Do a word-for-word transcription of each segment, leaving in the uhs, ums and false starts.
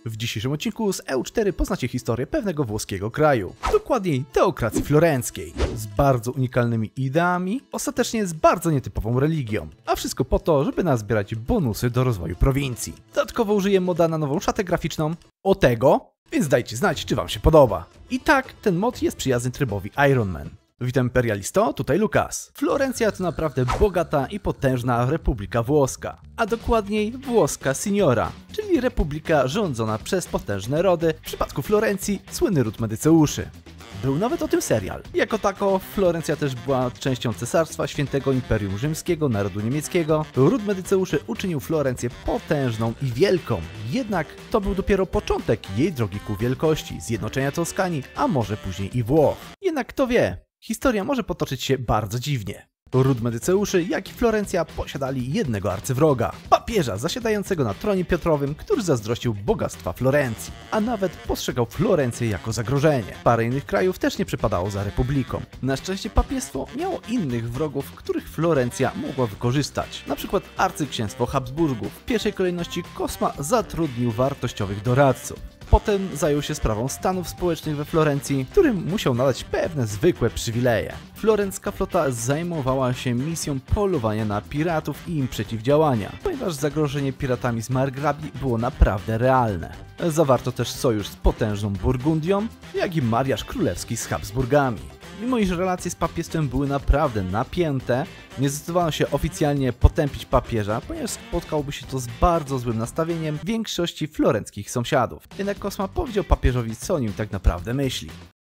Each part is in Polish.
W dzisiejszym odcinku z E U cztery poznacie historię pewnego włoskiego kraju, dokładniej teokracji florenckiej, z bardzo unikalnymi ideami, ostatecznie z bardzo nietypową religią, a wszystko po to, żeby nazbierać bonusy do rozwoju prowincji. Dodatkowo użyję moda na nową szatę graficzną, o tego, więc dajcie znać, czy wam się podoba. I tak, ten mod jest przyjazny trybowi Iron Man. Witam imperialisto, tutaj Lukas. Florencja to naprawdę bogata i potężna republika włoska, a dokładniej włoska signora, czyli republika rządzona przez potężne rody, w przypadku Florencji słynny ród Medyceuszy. Był nawet o tym serial. Jako tako Florencja też była częścią Cesarstwa Świętego Imperium Rzymskiego Narodu Niemieckiego. Ród Medyceuszy uczynił Florencję potężną i wielką. Jednak to był dopiero początek jej drogi ku wielkości, zjednoczenia Toskanii, a może później i Włoch. Jednak kto wie, historia może potoczyć się bardzo dziwnie. Ród Medyceuszy, jak i Florencja posiadali jednego arcywroga, papieża zasiadającego na tronie Piotrowym, który zazdrościł bogactwa Florencji, a nawet postrzegał Florencję jako zagrożenie. Parę innych krajów też nie przypadało za republiką. Na szczęście papiestwo miało innych wrogów, których Florencja mogła wykorzystać, na przykład arcyksięstwo Habsburgów. W pierwszej kolejności Kosma zatrudnił wartościowych doradców. Potem zajął się sprawą stanów społecznych we Florencji, którym musiał nadać pewne zwykłe przywileje. Florencka flota zajmowała się misją polowania na piratów i im przeciwdziałania, ponieważ zagrożenie piratami z Margrabii było naprawdę realne. Zawarto też sojusz z potężną Burgundią, jak i mariaż królewski z Habsburgami. Mimo iż relacje z papiestwem były naprawdę napięte, nie zdecydowano się oficjalnie potępić papieża, ponieważ spotkałoby się to z bardzo złym nastawieniem większości florenckich sąsiadów. Jednak Kosma powiedział papieżowi, co o nim tak naprawdę myśli.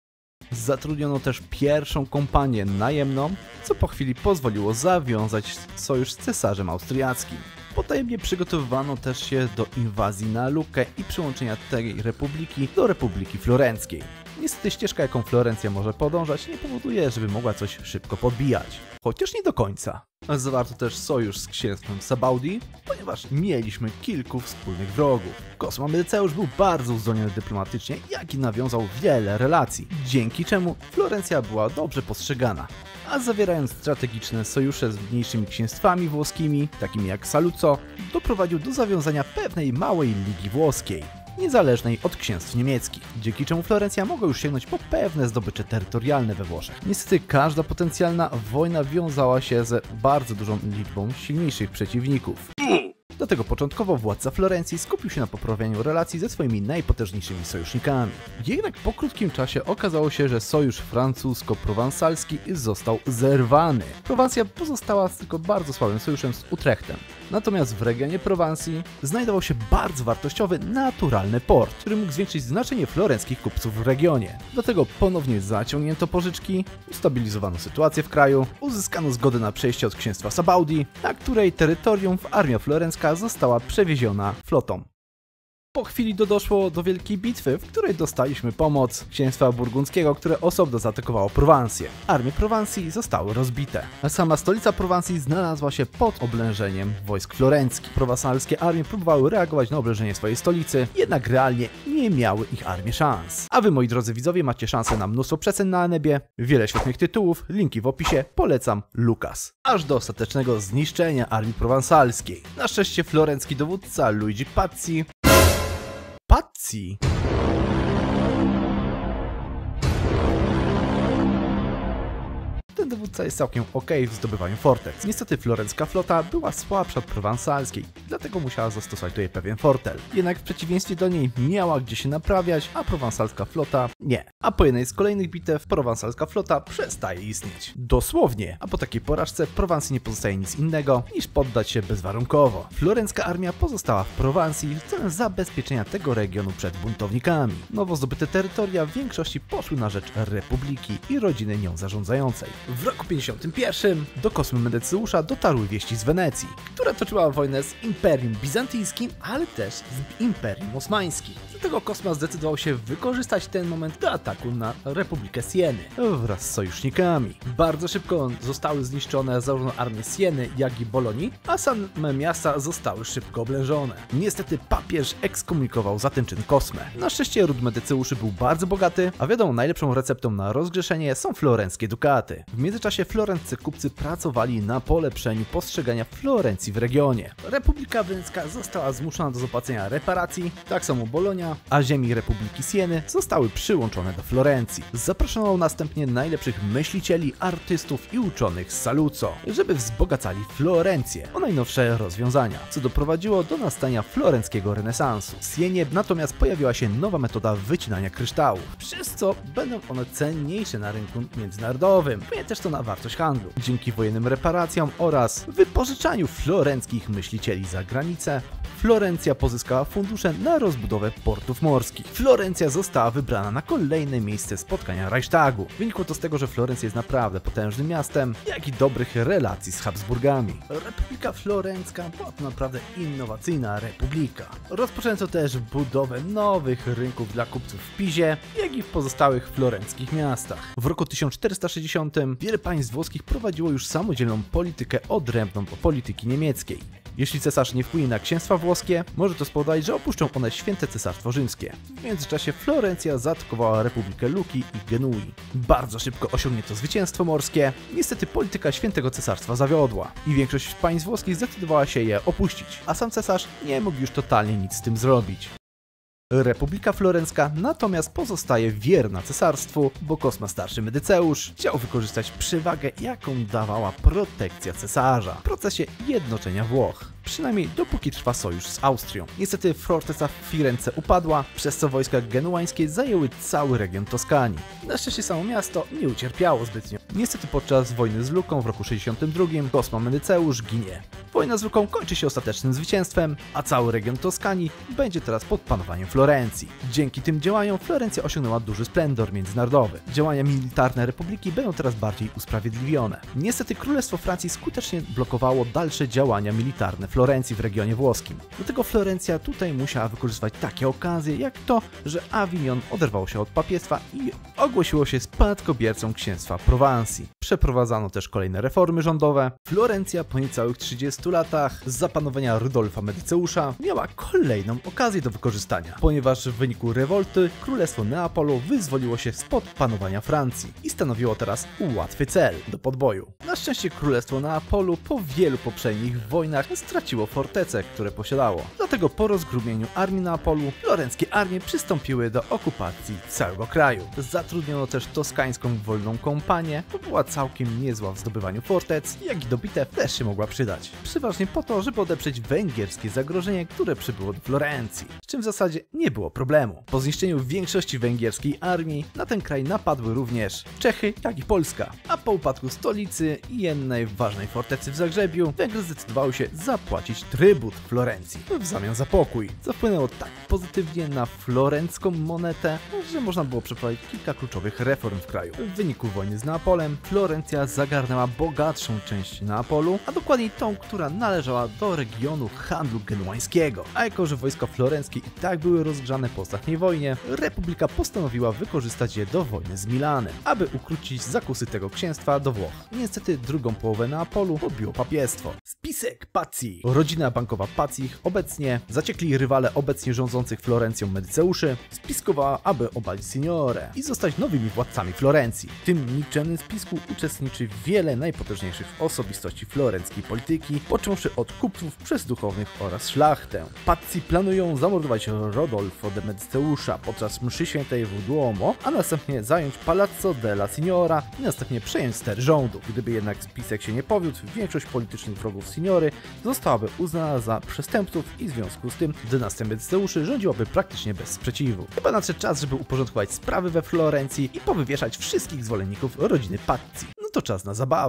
Zatrudniono też pierwszą kompanię najemną, co po chwili pozwoliło zawiązać sojusz z cesarzem austriackim. Potajemnie przygotowywano też się do inwazji na Luckę i przyłączenia tej republiki do Republiki Florenckiej. Niestety ścieżka, jaką Florencja może podążać, nie powoduje, żeby mogła coś szybko podbijać. Chociaż nie do końca. Zawarto też sojusz z księstwem Sabaudi, ponieważ mieliśmy kilku wspólnych wrogów. Kosma Medyceusz był bardzo uzdolniony dyplomatycznie, jak i nawiązał wiele relacji, dzięki czemu Florencja była dobrze postrzegana. A zawierając strategiczne sojusze z mniejszymi księstwami włoskimi, takimi jak Saluzzo, doprowadził do zawiązania pewnej małej ligi włoskiej, niezależnej od księstw niemieckich, dzięki czemu Florencja mogła już sięgnąć po pewne zdobycze terytorialne we Włoszech. Niestety każda potencjalna wojna wiązała się z bardzo dużą liczbą silniejszych przeciwników. Dlatego początkowo władca Florencji skupił się na poprawianiu relacji ze swoimi najpotężniejszymi sojusznikami. Jednak po krótkim czasie okazało się, że sojusz francusko-prowansalski został zerwany. Prowansja pozostała tylko bardzo słabym sojuszem z Utrechtem. Natomiast w regionie Prowansji znajdował się bardzo wartościowy, naturalny port, który mógł zwiększyć znaczenie florenckich kupców w regionie. Dlatego ponownie zaciągnięto pożyczki, ustabilizowano sytuację w kraju, uzyskano zgodę na przejście od księstwa Sabaudi, na której terytorium armia florencka została przewieziona flotą. Po chwili doszło do wielkiej bitwy, w której dostaliśmy pomoc księstwa burgundzkiego, które osobno zaatakowało Prowansję. Armie Prowansji zostały rozbite, a sama stolica Prowansji znalazła się pod oblężeniem wojsk florenckich. Prowansalskie armie próbowały reagować na oblężenie swojej stolicy, jednak realnie nie miały ich armie szans. A wy, moi drodzy widzowie, macie szansę na mnóstwo przecen na Enebie, wiele świetnych tytułów, linki w opisie, polecam Lukas. Aż do ostatecznego zniszczenia armii prowansalskiej. Na szczęście florencki dowódca Luigi Pazzi Pazzi. Ten dowódca jest całkiem ok w zdobywaniu fortec. Niestety florencka flota była słabsza od prowansalskiej, dlatego musiała zastosować tutaj pewien fortel. Jednak w przeciwieństwie do niej miała gdzie się naprawiać, a prowansalska flota nie. A po jednej z kolejnych bitew prowansalska flota przestaje istnieć. Dosłownie, a po takiej porażce Prowansji nie pozostaje nic innego niż poddać się bezwarunkowo. Florencka armia pozostała w Prowansji celem zabezpieczenia tego regionu przed buntownikami. Nowo zdobyte terytoria w większości poszły na rzecz republiki i rodziny nią zarządzającej. W roku pięćdziesiątym pierwszym do Kosmy Medyceusza dotarły wieści z Wenecji, która toczyła wojnę z Imperium Bizantyjskim, ale też z Imperium Osmańskim. Dlatego Cosma zdecydował się wykorzystać ten moment do ataku na Republikę Sieny wraz z sojusznikami. Bardzo szybko zostały zniszczone zarówno armie Sieny, jak i Bolonii, a same miasta zostały szybko oblężone. Niestety papież ekskomunikował za ten czyn Cosmę. Na szczęście ród Medyceuszy był bardzo bogaty, a wiadomo, najlepszą receptą na rozgrzeszenie są florenckie dukaty. W międzyczasie florenccy kupcy pracowali na polepszeniu postrzegania Florencji w regionie. Republika Weneńska została zmuszona do zapłacenia reparacji, tak samo Bolonia, a ziemi Republiki Sieny zostały przyłączone do Florencji. Zaproszono następnie najlepszych myślicieli, artystów i uczonych z Saluzzo, żeby wzbogacali Florencję o najnowsze rozwiązania, co doprowadziło do nastania florenckiego renesansu. W Sienie natomiast pojawiła się nowa metoda wycinania kryształów, przez co będą one cenniejsze na rynku międzynarodowym. Wpłynie też to na wartość handlu. Dzięki wojennym reparacjom oraz wypożyczaniu florenckich myślicieli za granicę, Florencja pozyskała fundusze na rozbudowę portów morskich. Florencja została wybrana na kolejne miejsce spotkania Reichstagu. Wynikło to z tego, że Florencja jest naprawdę potężnym miastem, jak i dobrych relacji z Habsburgami. Republika Florencka była to naprawdę innowacyjna republika. Rozpoczęto też budowę nowych rynków dla kupców w Pizie, jak i w pozostałych florenckich miastach. W roku tysiąc czterysta sześćdziesiątym wiele państw włoskich prowadziło już samodzielną politykę odrębną od polityki niemieckiej. Jeśli cesarz nie wpłynie na księstwa włoskie, może to spowodować, że opuszczą one święte cesarstwo rzymskie. W międzyczasie Florencja zaatakowała Republikę Luki i Genui. Bardzo szybko osiągnięto zwycięstwo morskie. Niestety polityka świętego cesarstwa zawiodła i większość państw włoskich zdecydowała się je opuścić, a sam cesarz nie mógł już totalnie nic z tym zrobić. Republika Florencka natomiast pozostaje wierna cesarstwu, bo Cosma Starszy Medyceusz chciał wykorzystać przewagę, jaką dawała protekcja cesarza w procesie jednoczenia Włoch. Przynajmniej dopóki trwa sojusz z Austrią. Niestety forteca w Firence upadła, przez co wojska genuańskie zajęły cały region Toskanii. Na szczęście samo miasto nie ucierpiało zbytnio. Niestety podczas wojny z Luką w roku sześćdziesiątym drugim Cosma Medyceusz ginie. Wojna z Luką kończy się ostatecznym zwycięstwem, a cały region Toskanii będzie teraz pod panowaniem Florencji. Dzięki tym działaniom Florencja osiągnęła duży splendor międzynarodowy. Działania militarne republiki będą teraz bardziej usprawiedliwione. Niestety Królestwo Francji skutecznie blokowało dalsze działania militarne Florencji w regionie włoskim. Dlatego Florencja tutaj musiała wykorzystywać takie okazje, jak to, że Avignon oderwało się od papiestwa i ogłosiło się spadkobiercą księstwa Prowansji. Przeprowadzano też kolejne reformy rządowe. Florencja po niecałych trzydziestu latach z zapanowania Rudolfa Medyceusza miała kolejną okazję do wykorzystania, ponieważ w wyniku rewolty Królestwo Neapolu wyzwoliło się spod panowania Francji i stanowiło teraz łatwy cel do podboju. Na szczęście Królestwo Neapolu po wielu poprzednich wojnach straciło fortece, które posiadało. Dlatego po rozgrumieniu armii Neapolu florenckie armie przystąpiły do okupacji całego kraju. Zatrudniono też toskańską wolną kompanię, to była całkiem niezła w zdobywaniu fortec, jak i do bitew też się mogła przydać. Przeważnie po to, żeby odeprzeć węgierskie zagrożenie, które przybyło do Florencji, z czym w zasadzie nie było problemu. Po zniszczeniu większości węgierskiej armii na ten kraj napadły również Czechy, jak i Polska, a po upadku stolicy i jednej ważnej fortecy w Zagrzebiu Węgry zdecydowały się zapłacić trybut Florencji w zamian za pokój, co wpłynęło tak pozytywnie na florencką monetę, że można było przeprowadzić kilka kluczowych reform w kraju. W wyniku wojny z Neapolem Florencja zagarnęła bogatszą część Neapolu, a dokładniej tą, która należała do regionu handlu genuańskiego. A jako że wojska florenckie i tak były rozgrzane po ostatniej wojnie, Republika postanowiła wykorzystać je do wojny z Milanem, aby ukrócić zakusy tego księstwa do Włoch. Niestety drugą połowę Neapolu podbiło papiestwo. Spisek Pazzi. Rodzina bankowa Pazzich, obecnie zaciekli rywale obecnie rządzących Florencją Medyceuszy, spiskowała, aby obalić Signorę i zostać nowymi władcami Florencji. W tym nikczemnym spisku uczestniczy wiele najpotężniejszych osobistości florenckiej polityki, począwszy od kupców przez duchownych oraz szlachtę. Pazzi planują zamordować Rodolfo de Medyceusza podczas mszy świętej w Duomo, a następnie zająć Palazzo della Signora i następnie przejąć ster rządu. Gdyby jednak spisek się nie powiódł, większość politycznych wrogów Signory zostałaby uznana za przestępców i w związku z tym dynastia Medyceuszy rządziłaby praktycznie bez sprzeciwu. Chyba nadszedł czas, żeby uporządkować sprawy we Florencji i powywieszać wszystkich zwolenników rodziny Pazzi. No to czas na zabawę.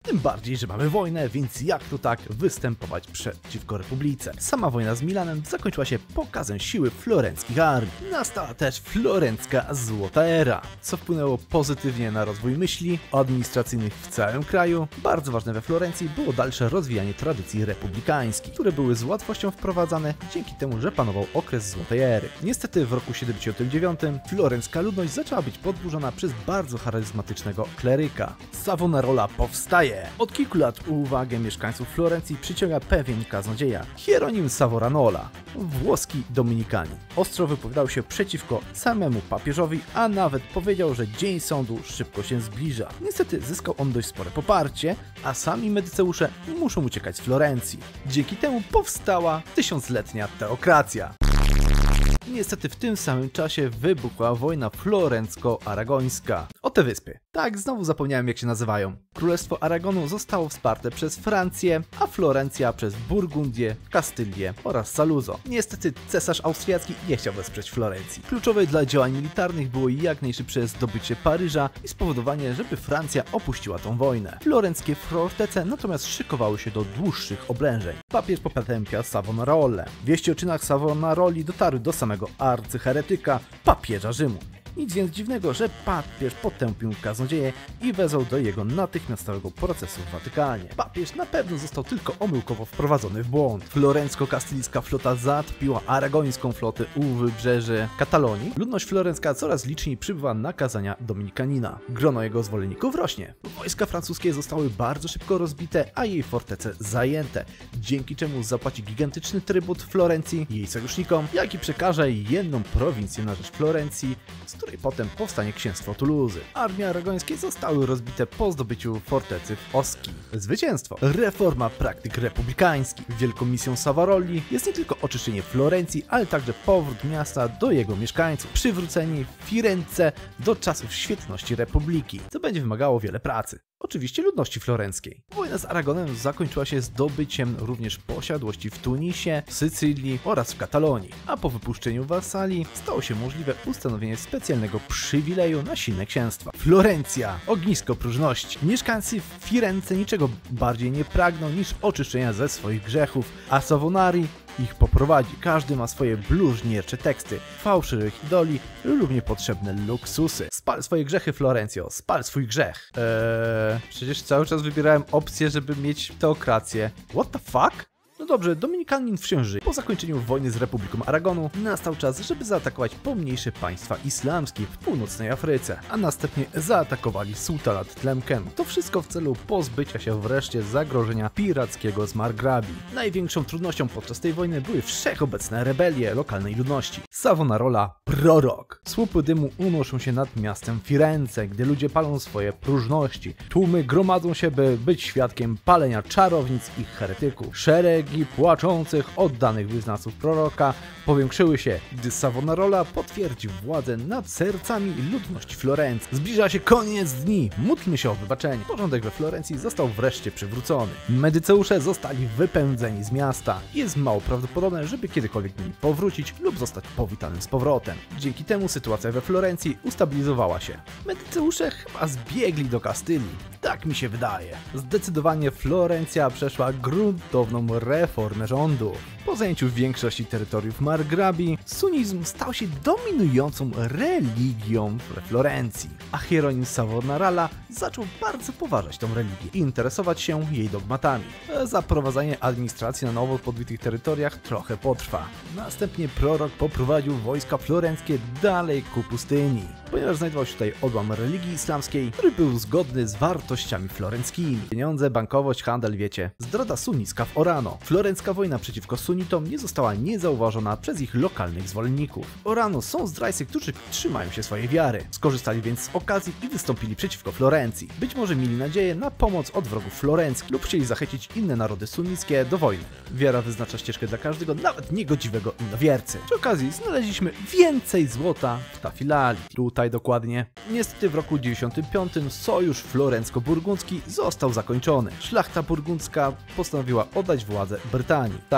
Tym bardziej, że mamy wojnę, więc jak to tak występować przeciwko Republice? Sama wojna z Milanem zakończyła się pokazem siły florenckich armii. Nastała też florencka złota era, co wpłynęło pozytywnie na rozwój myśli administracyjnych w całym kraju. Bardzo ważne we Florencji było dalsze rozwijanie tradycji republikańskich, które były z łatwością wprowadzane dzięki temu, że panował okres złotej ery. Niestety w roku siedemdziesiątym dziewiątym florencka ludność zaczęła być podburzona przez bardzo charyzmatycznego kleryka. Savonarola powstaje. Od kilku lat uwagę mieszkańców Florencji przyciąga pewien kaznodzieja, Hieronim Savonarola, włoski dominikanin. Ostro wypowiadał się przeciwko samemu papieżowi, a nawet powiedział, że dzień sądu szybko się zbliża. Niestety zyskał on dość spore poparcie, a sami medyceusze muszą uciekać z Florencji. Dzięki temu powstała tysiącletnia teokracja. Niestety w tym samym czasie wybuchła wojna florencko-aragońska. O te wyspy. Tak, znowu zapomniałem jak się nazywają. Królestwo Aragonu zostało wsparte przez Francję, a Florencja przez Burgundię, Kastylię oraz Saluzzo. Niestety cesarz austriacki nie chciał wesprzeć Florencji. Kluczowe dla działań militarnych było jak najszybsze zdobycie Paryża i spowodowanie, żeby Francja opuściła tą wojnę. Florenckie fortece natomiast szykowały się do dłuższych oblężeń. Papież potępia Savonarolę. Wieści o czynach Savonaroli dotarły do samego arcyheretyka, papieża Rzymu. Nic więc dziwnego, że papież potępił kaznodzieję i wezwał do jego natychmiastowego procesu w Watykanie. Papież na pewno został tylko omyłkowo wprowadzony w błąd. Florencko-kastylijska flota zatpiła aragońską flotę u wybrzeży Katalonii. Ludność florencka coraz liczniej przybywa na kazania dominikanina. Grono jego zwolenników rośnie. Wojska francuskie zostały bardzo szybko rozbite, a jej fortece zajęte, dzięki czemu zapłaci gigantyczny trybut Florencji, jej sojusznikom, jak i przekaże jedną prowincję na rzecz Florencji, z której potem powstanie księstwo Tuluzy. Armie aragońskie zostały rozbite po zdobyciu fortecy w Oski. Zwycięstwo. Reforma praktyk republikańskich. Wielką misją Savaroli jest nie tylko oczyszczenie Florencji, ale także powrót miasta do jego mieszkańców. Przywrócenie Firence do czasów świetności republiki, co będzie wymagało wiele pracy. Oczywiście ludności florenckiej. Wojna z Aragonem zakończyła się zdobyciem również posiadłości w Tunisie, w Sycylii oraz w Katalonii, a po wypuszczeniu wasali stało się możliwe ustanowienie specjalnego przywileju na silne księstwa. Florencja, ognisko próżności. Mieszkańcy Firence niczego bardziej nie pragną niż oczyszczenia ze swoich grzechów, a Savonari ich poprowadzi. Każdy ma swoje bluźniercze teksty, fałszywych idoli lub niepotrzebne luksusy. Spal swoje grzechy, Florencjo, spal swój grzech. Eee, przecież cały czas wybierałem opcję, żeby mieć teokrację. What the fuck? No dobrze, dominikanin wciąż żyje. Po zakończeniu wojny z Republiką Aragonu nastał czas, żeby zaatakować pomniejsze państwa islamskie w północnej Afryce, a następnie zaatakowali sułtanat Tlemken. To wszystko w celu pozbycia się wreszcie zagrożenia pirackiego z Margrabii. Największą trudnością podczas tej wojny były wszechobecne rebelie lokalnej ludności. Savonarola, prorok. Słupy dymu unoszą się nad miastem Firence, gdy ludzie palą swoje próżności. Tłumy gromadzą się, by być świadkiem palenia czarownic i heretyków. Szereg płaczących, oddanych wyznawców proroka powiększyły się, gdy Savonarola potwierdził władzę nad sercami ludności Florencji. Zbliża się koniec dni, módlmy się o wybaczenie. Porządek we Florencji został wreszcie przywrócony. Medyceusze zostali wypędzeni z miasta. Jest mało prawdopodobne, żeby kiedykolwiek mieli powrócić lub zostać powitanym z powrotem. Dzięki temu sytuacja we Florencji ustabilizowała się. Medyceusze chyba zbiegli do Kastylii. Tak mi się wydaje. Zdecydowanie Florencja przeszła gruntowną reformę rządu. Po zajęciu większości terytoriów Margrabii, sunnizm stał się dominującą religią we Florencji, a Hieronim Savonarola zaczął bardzo poważać tą religię i interesować się jej dogmatami. Zaprowadzanie administracji na nowo podbitych terytoriach trochę potrwa. Następnie prorok poprowadził wojska florenckie dalej ku pustyni, ponieważ znajdował się tutaj odłam religii islamskiej, który był zgodny z wartościami florenckimi. Pieniądze, bankowość, handel, wiecie. Zdrada sunnicka w Orano. Florencka wojna przeciwko sunnitom nie została niezauważona przez ich lokalnych zwolenników. Orano są zdrajcy, którzy trzymają się swojej wiary. Skorzystali więc z okazji i wystąpili przeciwko Florencji. Być może mieli nadzieję na pomoc od wrogów florenckich lub chcieli zachęcić inne narody sunnickie do wojny. Wiara wyznacza ścieżkę dla każdego, nawet niegodziwego innowiercy. Przy okazji znaleźliśmy więcej złota w Tafilali. Tutaj dokładnie. Niestety w roku dziewięćdziesiątym piątym sojusz florencko-burgundzki został zakończony. Szlachta burgundzka postanowiła oddać władzę Brytanii. Tak tej Brytanii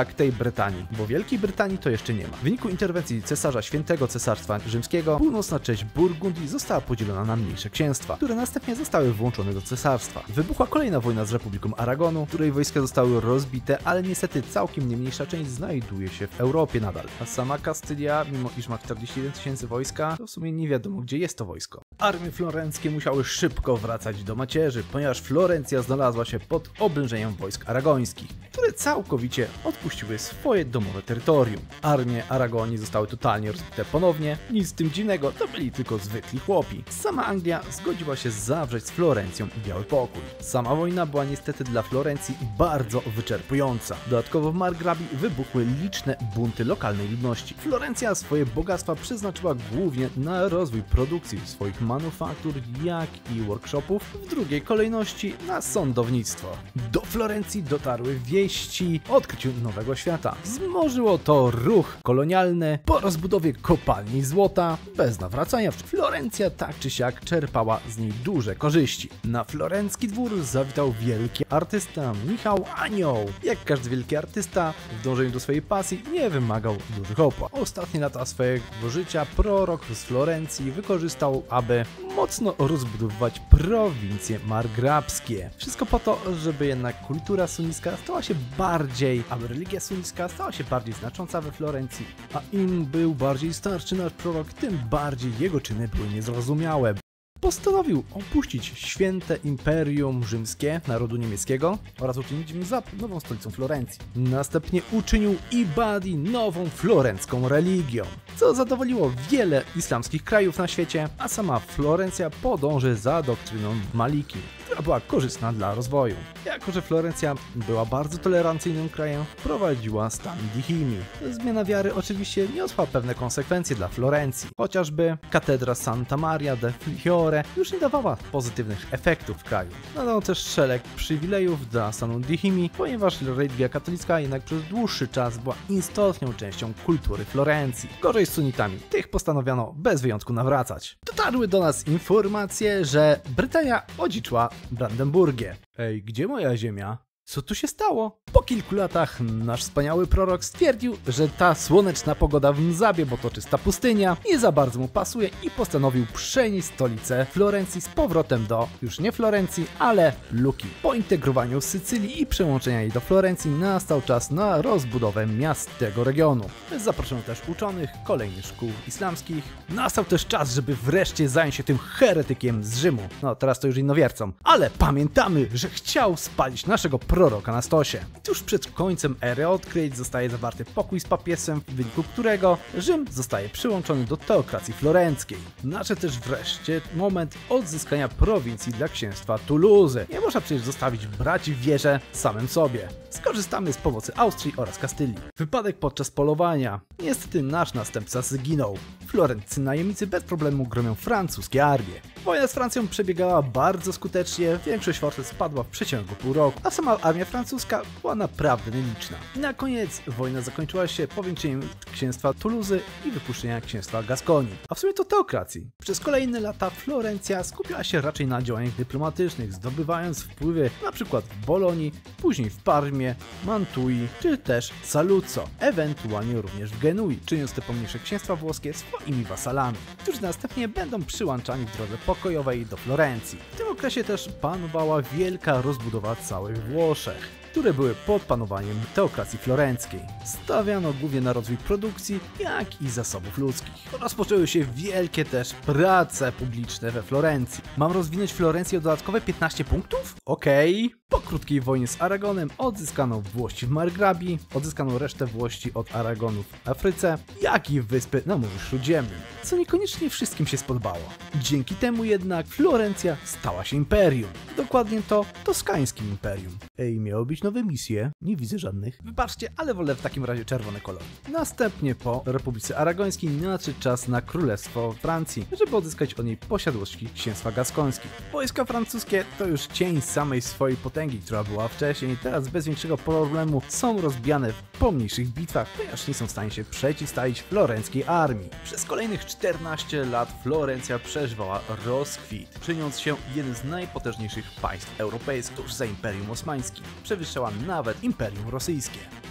Brytanii, bo Wielkiej Brytanii to jeszcze nie ma. W wyniku interwencji cesarza Świętego Cesarstwa Rzymskiego północna część Burgundii została podzielona na mniejsze księstwa, które następnie zostały włączone do cesarstwa. Wybuchła kolejna wojna z Republiką Aragonu, której wojska zostały rozbite, ale niestety całkiem nie mniejsza część znajduje się w Europie nadal. A sama Kastylia, mimo iż ma czterdzieści jeden tysięcy wojska, to w sumie nie wiadomo, gdzie jest to wojsko. Armie florenckie musiały szybko wracać do macierzy, ponieważ Florencja znalazła się pod oblężeniem wojsk aragońskich, które całkowicie odpuściły swoje domowe terytorium. Armie Aragonii zostały totalnie rozbite ponownie, nic z tym dziwnego, to byli tylko zwykli chłopi. Sama Anglia zgodziła się zawrzeć z Florencją biały pokój. Sama wojna była niestety dla Florencji bardzo wyczerpująca. Dodatkowo w Margrabii wybuchły liczne bunty lokalnej ludności. Florencja swoje bogactwa przeznaczyła głównie na rozwój produkcji swoich manufaktur, jak i workshopów, w drugiej kolejności na sądownictwo. Do Florencji dotarły wieści o odkryciu nowego świata. Wzmożyło to ruch kolonialny po rozbudowie kopalni złota. Bez nawracania Florencja tak czy siak czerpała z niej duże korzyści. Na florencki dwór zawitał wielki artysta Michał Anioł. Jak każdy wielki artysta, w dążeniu do swojej pasji nie wymagał dużych opłat. Ostatnie lata swojego życia prorok z Florencji wykorzystał, aby mocno rozbudowywać prowincje margrabskie. Wszystko po to, żeby jednak kultura sunnicka stała się bardziej, aby religia sunnicka stała się bardziej znacząca we Florencji, a im był bardziej starszy nasz prorok, tym bardziej jego czyny były niezrozumiałe. Postanowił opuścić święte imperium rzymskie narodu niemieckiego oraz uczynić za nową stolicą Florencji. Następnie uczynił Ibadii nową florencką religią, co zadowoliło wiele islamskich krajów na świecie, a sama Florencja podąży za doktryną Maliki, która była korzystna dla rozwoju. Jako że Florencja była bardzo tolerancyjnym krajem, wprowadziła stan Dihimi. Zmiana wiary oczywiście niosła pewne konsekwencje dla Florencji, chociażby katedra Santa Maria del Fiore już nie dawała pozytywnych efektów w kraju. Nadano też szereg przywilejów dla stanu Dihimi, ponieważ religia katolicka jednak przez dłuższy czas była istotną częścią kultury Florencji. Gorzej z sunnitami, tych postanowiono bez wyjątku nawracać. Dotarły do nas informacje, że Brytania odziedziczyła Brandenburgię. Ej, gdzie moja ziemia? Co tu się stało? Po kilku latach nasz wspaniały prorok stwierdził, że ta słoneczna pogoda w Mzabie, bo to czysta pustynia, nie za bardzo mu pasuje i postanowił przenieść stolicę Florencji z powrotem do, już nie Florencji, ale Luki. Po integrowaniu Sycylii i przełączenia jej do Florencji nastał czas na rozbudowę miast tego regionu. Zaproszono też uczonych, kolejnych szkół islamskich. Nastał też czas, żeby wreszcie zająć się tym heretykiem z Rzymu. No teraz to już innowiercom. Ale pamiętamy, że chciał spalić naszego proroka na stosie. Tuż przed końcem ery odkryć zostaje zawarty pokój z papiesem, w wyniku którego Rzym zostaje przyłączony do teokracji florenckiej. Nadszedł też wreszcie moment odzyskania prowincji dla księstwa Tuluzy. Nie można przecież zostawić braci w wierze samym sobie. Skorzystamy z pomocy Austrii oraz Kastylii. Wypadek podczas polowania. Niestety nasz następca zginął. Florenccy najemnicy bez problemu gromią francuskie armie. Wojna z Francją przebiegała bardzo skutecznie, większość fortec spadła w przeciągu pół roku, a sama armia francuska była naprawdę nieliczna. I na koniec wojna zakończyła się powiększeniem księstwa Tuluzy i wypuszczeniem księstwa Gaskonii. A w sumie to teokracji. Przez kolejne lata Florencja skupiała się raczej na działaniach dyplomatycznych, zdobywając wpływy np. w Bolonii, później w Parmie, Mantui czy też Saluzzo, ewentualnie również w Genui, czyniąc te pomniejsze księstwa włoskie swoimi wasalami, którzy następnie będą przyłączani w drodze pokojowej do Florencji. W tym okresie też panowała wielka rozbudowa całych Włoszech, które były pod panowaniem teokracji florenckiej. Stawiano głównie na rozwój produkcji, jak i zasobów ludzkich. Rozpoczęły się wielkie też prace publiczne we Florencji. Mam rozwinąć Florencję o dodatkowe piętnaście punktów? Okej. Okay. Po krótkiej wojnie z Aragonem odzyskano włości w Margrabii, odzyskano resztę włości od Aragonu w Afryce, jak i wyspy na Morzu Śródziemnym, co niekoniecznie wszystkim się spodobało. Dzięki temu jednak Florencja stała się imperium. Dokładnie to toskańskim imperium. Ej, miało być nowe misje? Nie widzę żadnych. Wybaczcie, ale wolę w takim razie czerwony kolor. Następnie po Republice Aragońskiej nadszedł czas na Królestwo Francji, żeby odzyskać od niej posiadłości księstwa gaskońskich. Wojska francuskie to już cień samej swojej potęgi, która była wcześniej, teraz bez większego problemu są rozbijane w pomniejszych bitwach, ponieważ nie są w stanie się przeciwstawić florenckiej armii. Przez kolejnych czternaście lat Florencja przeżywała rozkwit, czyniąc się jednym z najpotężniejszych państw europejskich tuż za Imperium Osmańskim. Przewyższała nawet Imperium Rosyjskie.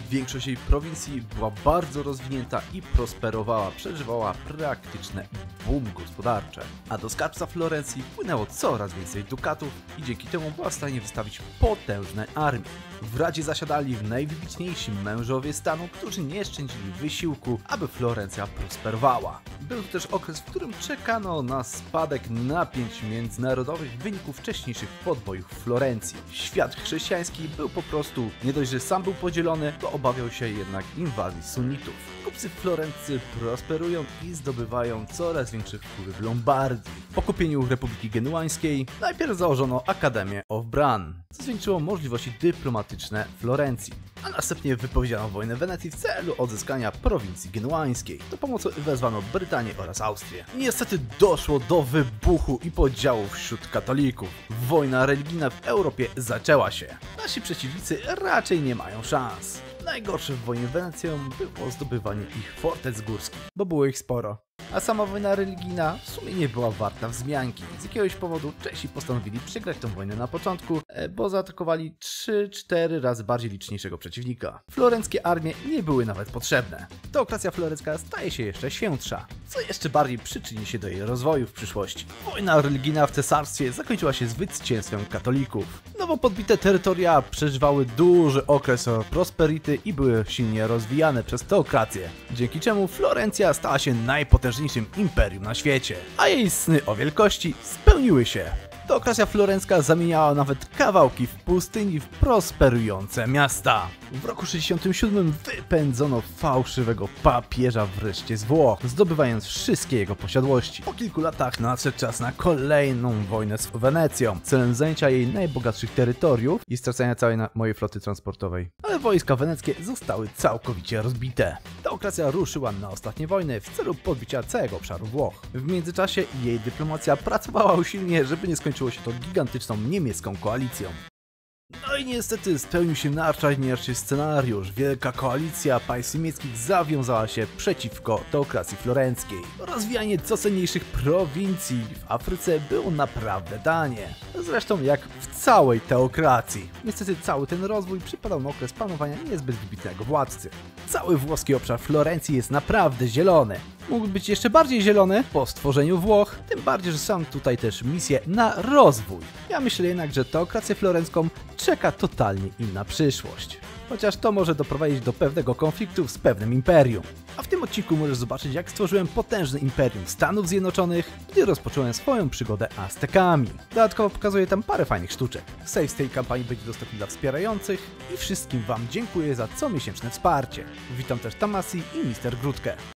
Większość jej prowincji była bardzo rozwinięta i prosperowała, przeżywała praktyczne boom gospodarcze. A do skarbca Florencji płynęło coraz więcej dukatów i dzięki temu była w stanie wystawić potężne armie. W Radzie zasiadali najwybitniejsi mężowie stanu, którzy nie szczędzili wysiłku, aby Florencja prosperowała. Był to też okres, w którym czekano na spadek napięć międzynarodowych w wyniku wcześniejszych podbojów w Florencji. Świat chrześcijański był po prostu, nie dość, że sam był podzielony, to obawiał się jednak inwazji sunnitów. Kupcy florenccy prosperują i zdobywają coraz większy wpływ w Lombardii. Po kupieniu Republiki Genuańskiej najpierw założono Akademię of Bran, co zwiększyło możliwości dyplomatyczne Florencji, a następnie wypowiedziano wojnę Wenecji w celu odzyskania prowincji genuańskiej. Do pomocy wezwano Brytanię oraz Austrię. Niestety doszło do wybuchu i podziałów wśród katolików. Wojna religijna w Europie zaczęła się. Nasi przeciwnicy raczej nie mają szans. Najgorsze w wojnie Wenecją było zdobywanie ich fortec górskich, bo było ich sporo. A sama wojna religijna w sumie nie była warta wzmianki. Z jakiegoś powodu Czesi postanowili przegrać tę wojnę na początku, bo zaatakowali trzy cztery razy bardziej liczniejszego przeciwnika. Florenckie armie nie były nawet potrzebne. Teokracja florencka staje się jeszcze świętsza, co jeszcze bardziej przyczyni się do jej rozwoju w przyszłości. Wojna religijna w cesarstwie zakończyła się zwycięstwem katolików. Nowo podbite terytoria przeżywały duży okres prosperity i były silnie rozwijane przez teokrację, dzięki czemu Florencja stała się najpotężniejszym imperium na świecie, a jej sny o wielkości spełniły się. Teokracja florencka zamieniała nawet kawałki w pustyni w prosperujące miasta. W roku sześćdziesiątym siódmym wypędzono fałszywego papieża wreszcie z Włoch, zdobywając wszystkie jego posiadłości. Po kilku latach nadszedł czas na kolejną wojnę z Wenecją, celem zajęcia jej najbogatszych terytoriów i stracenia całej mojej floty transportowej. Ale wojska weneckie zostały całkowicie rozbite. Teokracja ruszyła na ostatnie wojny w celu podbicia całego obszaru Włoch. W międzyczasie jej dyplomacja pracowała usilnie, żeby nie skończyło się to gigantyczną niemiecką koalicją. No i niestety spełnił się najczarniejszy scenariusz. Wielka koalicja państw niemieckich zawiązała się przeciwko teokracji florenckiej. Rozwijanie co cenniejszych prowincji w Afryce było naprawdę tanie. Zresztą jak w całej teokracji. Niestety cały ten rozwój przypadał na okres panowania niezbyt wybitnego władcy. Cały włoski obszar Florencji jest naprawdę zielony. Mógł być jeszcze bardziej zielony po stworzeniu Włoch, tym bardziej, że są tutaj też misje na rozwój. Ja myślę jednak, że teokrację florencką czeka totalnie inna przyszłość. Chociaż to może doprowadzić do pewnego konfliktu z pewnym imperium. A w tym odcinku możesz zobaczyć, jak stworzyłem potężne imperium Stanów Zjednoczonych, gdy rozpocząłem swoją przygodę Aztekami. Dodatkowo pokazuję tam parę fajnych sztuczek. Save z tej kampanii będzie dostępny dla wspierających i wszystkim wam dziękuję za comiesięczne wsparcie. Witam też Tamasi i mister Grudkę.